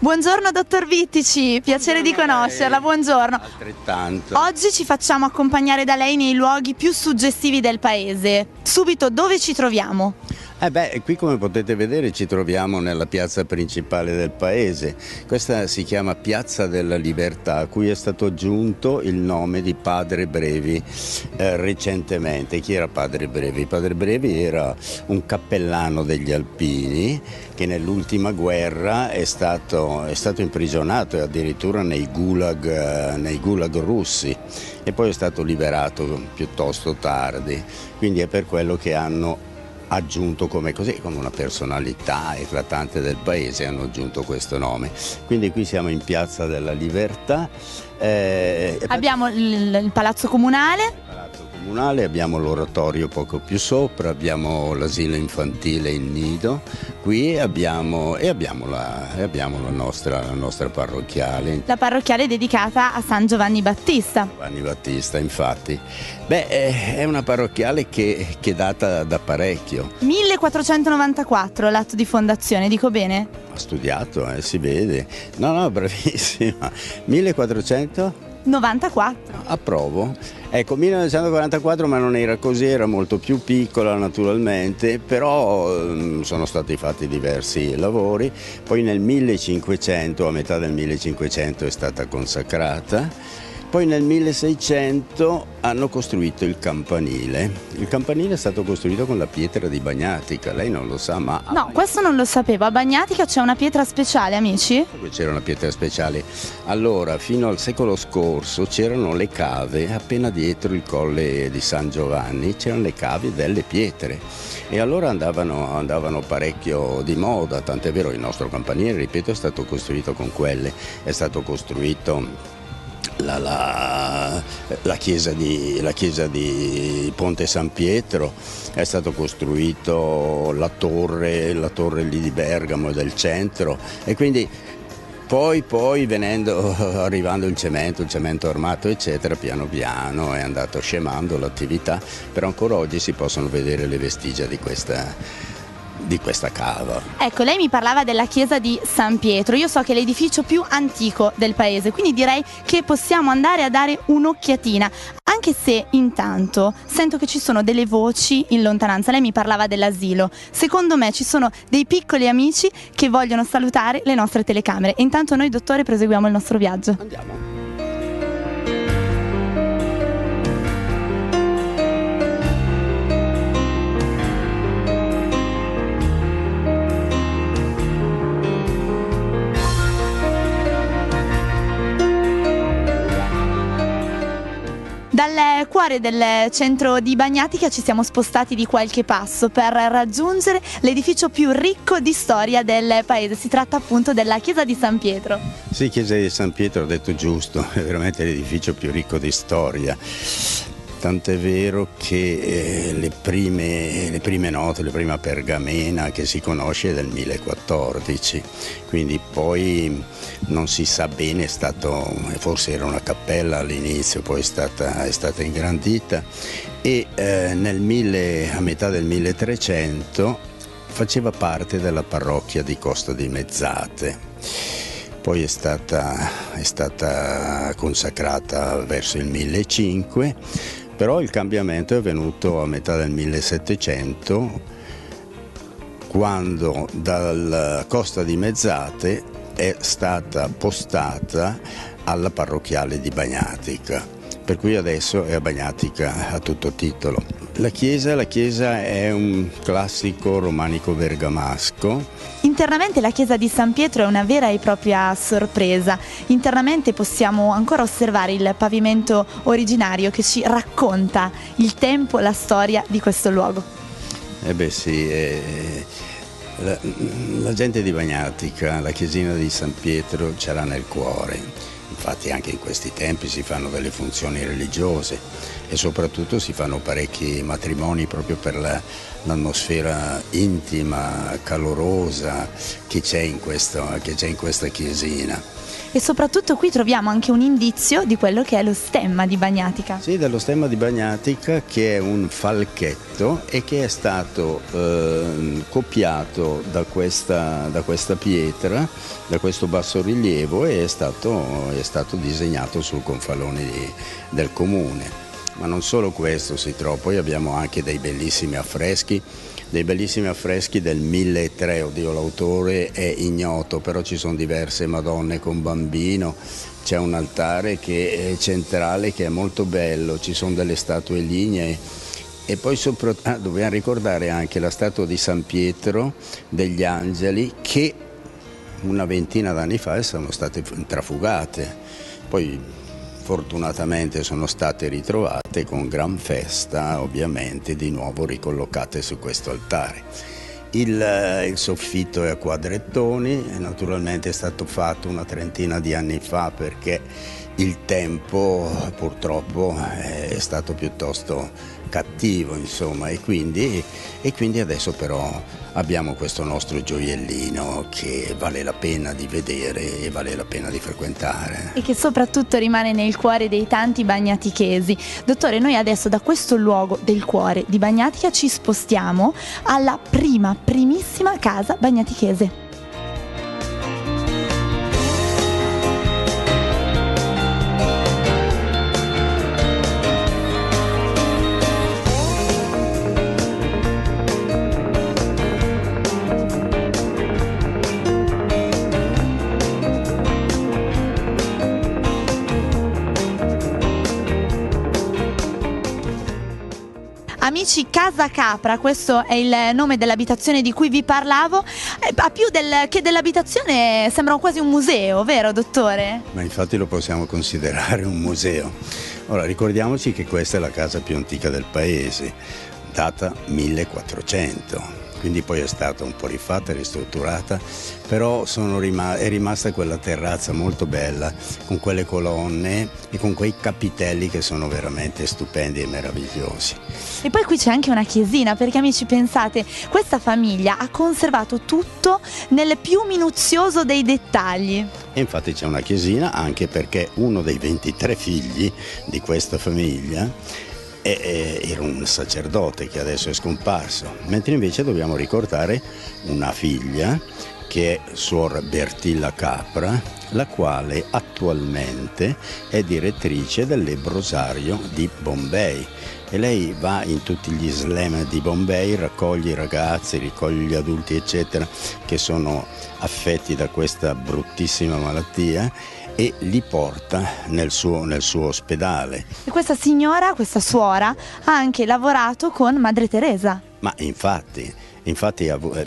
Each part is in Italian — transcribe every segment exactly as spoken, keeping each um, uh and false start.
Buongiorno dottor Vittici, piacere Buongiorno di conoscerla, buongiorno. Altrettanto. Oggi ci facciamo accompagnare da lei nei luoghi più suggestivi del paese. Subito, dove ci troviamo? Eh beh, qui come potete vedere ci troviamo nella piazza principale del paese. Questa si chiama Piazza della Libertà, a cui è stato aggiunto il nome di Padre Brevi eh, recentemente. Chi era Padre Brevi? Padre Brevi era un cappellano degli Alpini che nell'ultima guerra è stato, è stato imprigionato e addirittura nei gulag, eh, nei gulag russi, e poi è stato liberato piuttosto tardi. Quindi è per quello che hanno aggiunto come così, come una personalità eclatante del paese, hanno aggiunto questo nome. Quindi qui siamo in Piazza della Libertà. Eh, Abbiamo il, il Palazzo Comunale. Il Palazzo Comunale, abbiamo l'oratorio poco più sopra, abbiamo l'asilo infantile Il Nido, qui abbiamo, e abbiamo, la, e abbiamo la, nostra, la nostra parrocchiale. La parrocchiale dedicata a San Giovanni Battista. Giovanni Battista, infatti. Beh, è una parrocchiale che, che data da parecchio. millequattrocentonovantaquattro l'atto di fondazione, dico bene? Ho studiato, eh, si vede. No, no, bravissima. millequattrocento? novantaquattro. Approvo. Ecco, millenovecentoquarantaquattro, ma non era così, era molto più piccola naturalmente, però eh, sono stati fatti diversi lavori. Poi nel millecinquecento, a metà del millecinquecento, è stata consacrata. Poi nel milleseicento hanno costruito il campanile. Il campanile è stato costruito con la pietra di Bagnatica, lei non lo sa, ma... No, questo non lo sapevo. A Bagnatica c'è una pietra speciale, amici? C'era una pietra speciale. Allora, fino al secolo scorso c'erano le cave, appena dietro il colle di San Giovanni, c'erano le cave delle pietre. E allora andavano, andavano parecchio di moda, tant'è vero il nostro campanile, ripeto, è stato costruito con quelle. È stato costruito... La, la, la, chiesa di, la chiesa di Ponte San Pietro, è stato costruito la torre, la torre lì di Bergamo e del centro, e quindi poi, poi venendo, arrivando il cemento, il cemento armato eccetera, piano piano è andato scemando l'attività, però ancora oggi si possono vedere le vestigia di questa di questa cava. Ecco, lei mi parlava della chiesa di San Pietro. Io so che è l'edificio più antico del paese, quindi direi che possiamo andare a dare un'occhiatina, anche se intanto sento che ci sono delle voci in lontananza. Lei mi parlava dell'asilo. Secondo me ci sono dei piccoli amici che vogliono salutare le nostre telecamere, e intanto noi, dottore, proseguiamo il nostro viaggio. Andiamo. Dal cuore del centro di Bagnatica ci siamo spostati di qualche passo per raggiungere l'edificio più ricco di storia del paese. Si tratta appunto della chiesa di San Pietro. Sì, chiesa di San Pietro, ho detto giusto, è veramente l'edificio più ricco di storia. Tant'è vero che eh, le, prime, le prime note, la prima pergamena che si conosce è del millequattordici, quindi poi non si sa bene, è stato, forse era una cappella all'inizio, poi è stata, è stata ingrandita, e eh, nel mille, a metà del milletrecento faceva parte della parrocchia di Costa di Mezzate. Poi è stata, è stata consacrata verso il millecinquecento, però il cambiamento è avvenuto a metà del millesettecento, quando dalla Costa di Mezzate è stata postata alla parrocchiale di Bagnatica, per cui adesso è a Bagnatica a tutto titolo. La chiesa, la chiesa è un classico romanico bergamasco. Internamente la chiesa di San Pietro è una vera e propria sorpresa. Internamente possiamo ancora osservare il pavimento originario che ci racconta il tempo, la storia di questo luogo. Eh beh sì, eh, la, la gente di Bagnatica, la chiesina di San Pietro ce l'ha nel cuore. Infatti anche in questi tempi si fanno delle funzioni religiose e soprattutto si fanno parecchi matrimoni proprio per la, l'atmosfera intima, calorosa che c'è in, questo, che c'è in questa chiesina. E soprattutto qui troviamo anche un indizio di quello che è lo stemma di Bagnatica. Sì, dello stemma di Bagnatica, che è un falchetto e che è stato eh, copiato da questa, da questa pietra, da questo bassorilievo, e è stato, è stato disegnato sul gonfalone di, del comune. Ma non solo questo si trova, poi abbiamo anche dei bellissimi affreschi, dei bellissimi affreschi del milletrecento, oddio l'autore è ignoto, però ci sono diverse Madonne con bambino, c'è un altare che è centrale che è molto bello, ci sono delle statue lignee e poi sopra, ah, dobbiamo ricordare anche la statua di San Pietro degli Angeli che una ventina d'anni fa sono state trafugate, poi fortunatamente sono state ritrovate con gran festa, ovviamente di nuovo ricollocate su questo altare. Il, il soffitto è a quadrettoni, naturalmente è stato fatto una trentina di anni fa perché il tempo purtroppo è stato piuttosto cattivo, insomma, e quindi, e quindi adesso però abbiamo questo nostro gioiellino che vale la pena di vedere e vale la pena di frequentare. E che soprattutto rimane nel cuore dei tanti bagnatichesi. Dottore, noi adesso da questo luogo del cuore di Bagnatica ci spostiamo alla prima, primissima casa bagnatichese. Amici, Casa Capra, questo è il nome dell'abitazione di cui vi parlavo. Eh, a più del, che dell'abitazione sembra quasi un museo, vero dottore? Ma infatti lo possiamo considerare un museo. Ora ricordiamoci che questa è la casa più antica del paese, data millequattrocento. Quindi poi è stata un po' rifatta, ristrutturata, però sono rim- è rimasta quella terrazza molto bella, con quelle colonne e con quei capitelli che sono veramente stupendi e meravigliosi. E poi qui c'è anche una chiesina, perché amici pensate, questa famiglia ha conservato tutto nel più minuzioso dei dettagli. E infatti c'è una chiesina anche perché uno dei ventitré figli di questa famiglia era un sacerdote che adesso è scomparso, mentre invece dobbiamo ricordare una figlia che è Suor Bertilla Capra, la quale attualmente è direttrice del lebbrosario di Bombay. E lei va in tutti gli slam di Bombay, raccoglie i ragazzi, raccoglie gli adulti eccetera che sono affetti da questa bruttissima malattia e li porta nel suo, nel suo ospedale. E questa signora, questa suora, ha anche lavorato con Madre Teresa. Ma infatti, infatti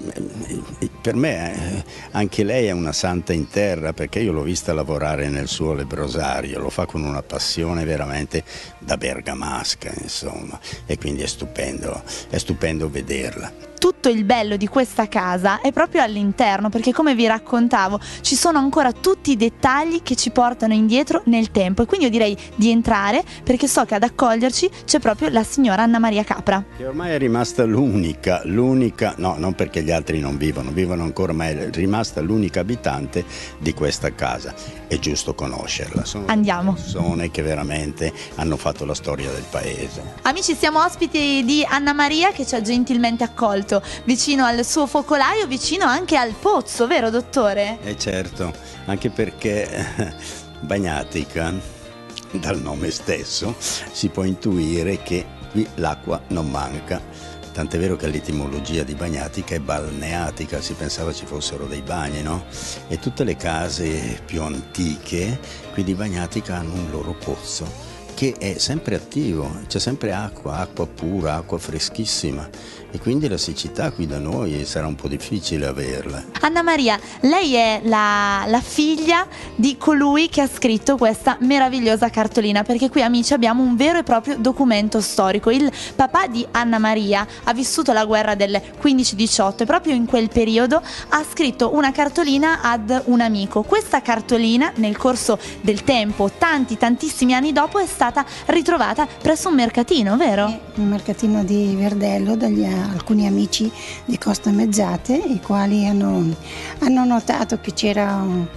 per me anche lei è una santa in terra, perché io l'ho vista lavorare nel suo lebbrosario, lo fa con una passione veramente da bergamasca, insomma, e quindi è stupendo, è stupendo vederla. Tutto il bello di questa casa è proprio all'interno, perché come vi raccontavo ci sono ancora tutti i dettagli che ci portano indietro nel tempo, e quindi io direi di entrare, perché so che ad accoglierci c'è proprio la signora Anna Maria Capra, che ormai è rimasta l'unica, l'unica, no, non perché gli altri non vivono, vivono ancora, ma è rimasta l'unica abitante di questa casa. È giusto conoscerla, sono Andiamo. persone che veramente hanno fatto la storia del paese. Amici, siamo ospiti di Anna Maria, che ci ha gentilmente accolto vicino al suo focolaio, vicino anche al pozzo, vero dottore? Eh certo, anche perché Bagnatica, dal nome stesso, si può intuire che qui l'acqua non manca. Tant'è vero che l'etimologia di Bagnatica è balneatica, si pensava ci fossero dei bagni, no? E tutte le case più antiche qui di Bagnatica hanno un loro pozzo che è sempre attivo, c'è sempre acqua, acqua pura, acqua freschissima, e quindi la siccità qui da noi sarà un po' difficile averla. Anna Maria, lei è la, la figlia di colui che ha scritto questa meravigliosa cartolina, perché qui amici abbiamo un vero e proprio documento storico. Il papà di Anna Maria ha vissuto la guerra del quindici diciotto e proprio in quel periodo ha scritto una cartolina ad un amico. Questa cartolina nel corso del tempo, tanti tantissimi anni dopo, è stata ritrovata presso un mercatino, vero? Un mercatino di Verdello dagli alcuni amici di Costa Mezzate, i quali hanno, hanno notato che c'era un,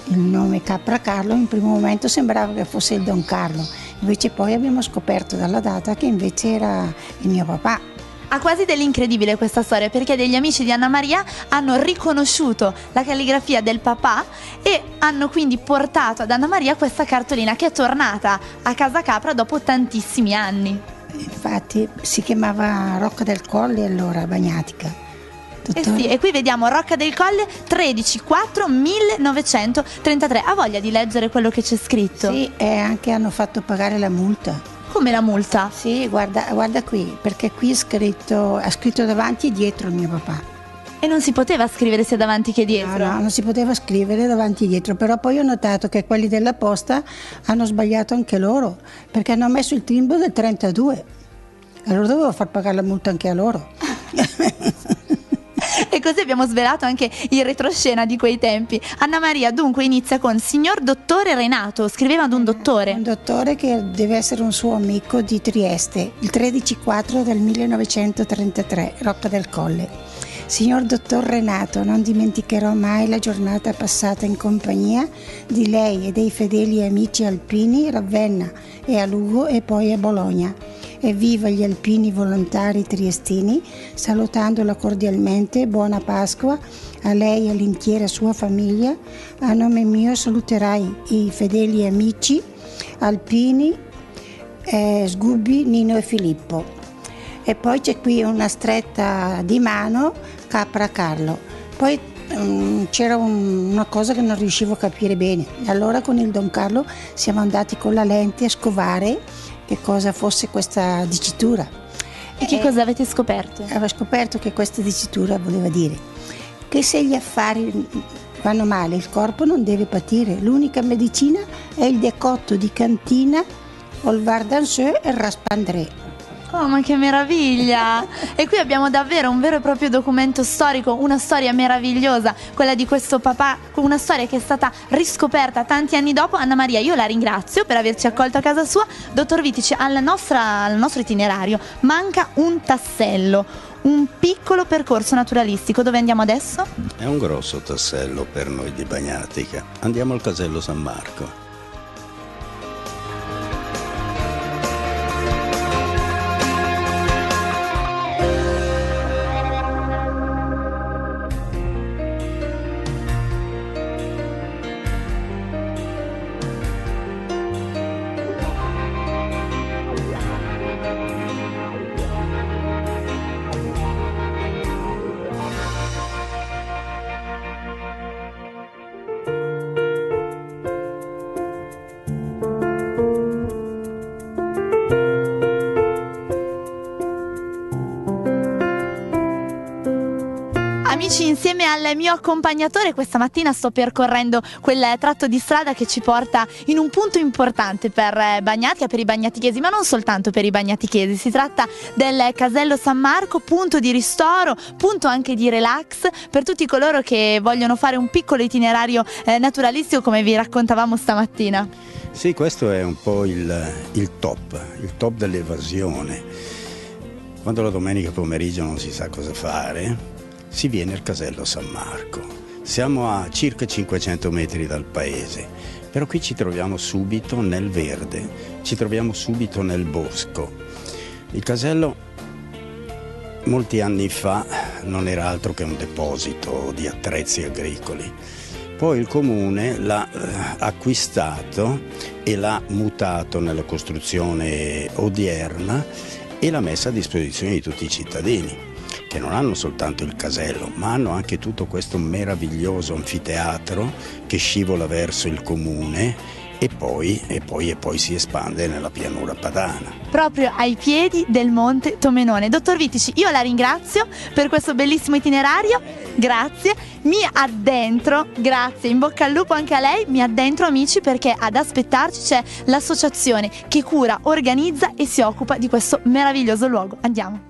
il nome Capra Carlo in primo momento sembrava che fosse il Don Carlo, invece poi abbiamo scoperto dalla data che invece era il mio papà. Ha quasi dell'incredibile questa storia, perché degli amici di Anna Maria hanno riconosciuto la calligrafia del papà e hanno quindi portato ad Anna Maria questa cartolina che è tornata a casa Capra dopo tantissimi anni. Infatti si chiamava Rocca del Colle allora, Bagnatica. Eh sì, e qui vediamo Rocca del Colle tredici quattro millenovecentotrentatré. Ha voglia di leggere quello che c'è scritto? Sì, e anche hanno fatto pagare la multa. Come la multa? Sì, guarda, guarda qui, perché qui è scritto, ha scritto davanti e dietro il mio papà. E non si poteva scrivere sia davanti che dietro? No, no, non si poteva scrivere davanti e dietro, però poi ho notato che quelli della posta hanno sbagliato anche loro, perché hanno messo il timbro del trentadue. Allora dovevo far pagare la multa anche a loro. E così abbiamo svelato anche il retroscena di quei tempi. Anna Maria dunque inizia con signor dottore Renato, scriveva ad un dottore. Un dottore che deve essere un suo amico di Trieste, il tredici quattro del millenovecentotrentatré, Rocca del Colle. Signor dottor Renato, non dimenticherò mai la giornata passata in compagnia di lei e dei fedeli amici alpini a Ravenna e a Lugo e poi a Bologna. Evviva gli alpini volontari triestini, salutandola cordialmente, buona Pasqua a lei e all'intera sua famiglia. A nome mio saluterai i fedeli amici alpini, eh, Sgubbi, Nino e Filippo. E poi c'è qui una stretta di mano, Capra Carlo. Poi um, c'era un, una cosa che non riuscivo a capire bene. Allora con il Don Carlo siamo andati con la lente a scovare che cosa fosse questa dicitura. E che cosa avete scoperto? Avevo scoperto che questa dicitura voleva dire che se gli affari vanno male il corpo non deve patire, l'unica medicina è il decotto di cantina o il vardanseux e il raspandré. Oh, ma che meraviglia! E qui abbiamo davvero un vero e proprio documento storico, una storia meravigliosa, quella di questo papà, una storia che è stata riscoperta tanti anni dopo. Anna Maria, io la ringrazio per averci accolto a casa sua. Dottor Vitici, alla nostra, al nostro itinerario manca un tassello, un piccolo percorso naturalistico. Dove andiamo adesso? È un grosso tassello per noi di Bagnatica. Andiamo al Casello San Marco. Amici, insieme al mio accompagnatore questa mattina sto percorrendo quel tratto di strada che ci porta in un punto importante per Bagnatica, per i bagnatichesi, ma non soltanto per i bagnatichesi. Si tratta del Casello San Marco, punto di ristoro, punto anche di relax per tutti coloro che vogliono fare un piccolo itinerario eh, naturalistico, come vi raccontavamo stamattina. Sì, questo è un po' il, il top, il top dell'evasione. Quando la domenica pomeriggio non si sa cosa fare, si viene al Casello San Marco. Siamo a circa cinquecento metri dal paese, però qui ci troviamo subito nel verde, ci troviamo subito nel bosco. Il casello molti anni fa non era altro che un deposito di attrezzi agricoli. Poi il comune l'ha acquistato e l'ha mutato nella costruzione odierna e l'ha messa a disposizione di tutti i cittadini, che non hanno soltanto il casello, ma hanno anche tutto questo meraviglioso anfiteatro che scivola verso il comune e poi, e poi, e poi si espande nella pianura padana. Proprio ai piedi del Monte Tomenone. Dottor Vitici, io la ringrazio per questo bellissimo itinerario, grazie, mi addentro, grazie, in bocca al lupo anche a lei, mi addentro amici, perché ad aspettarci c'è l'associazione che cura, organizza e si occupa di questo meraviglioso luogo. Andiamo.